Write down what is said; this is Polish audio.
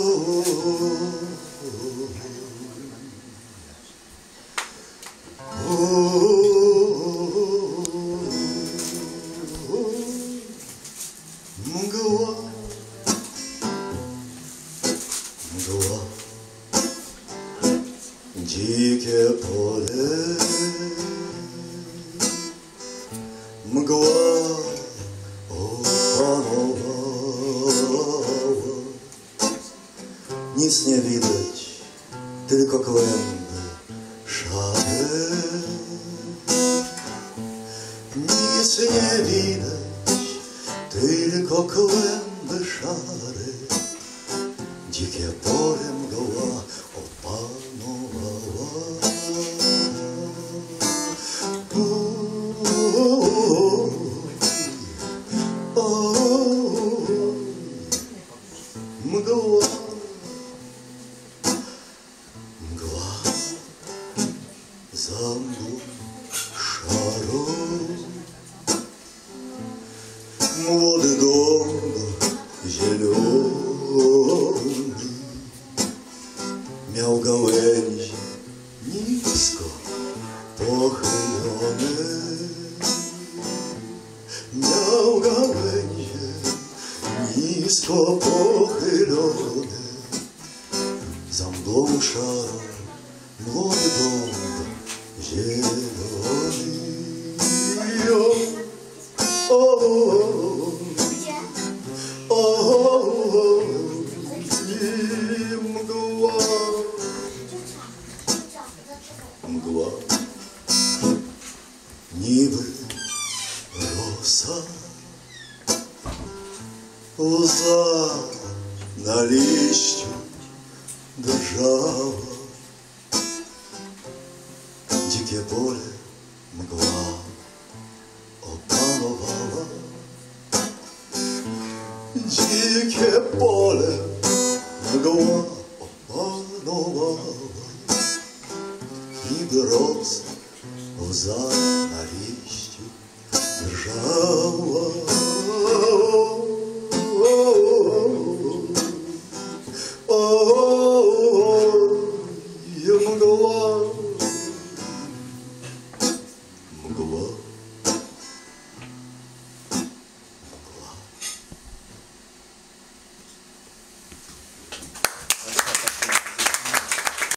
Mgła, mgła, dzikie pole, mgła opanowała. Nic nie widać, tylko kłęby szare. Nic nie widać, tylko kłęby szare. Dzikie pole mgła opanowała. Mgła, mgła za mgłą szarą. Młody dom zielony miał gałęzie nisko pochylone. Miał gałęzie nisko pochylone. Za mgłą szarą młody dom zielony. Mgła, mgła, niby rosa, łza na liściu drżała. Dzikie pole mgła opanowała. Dzikie pole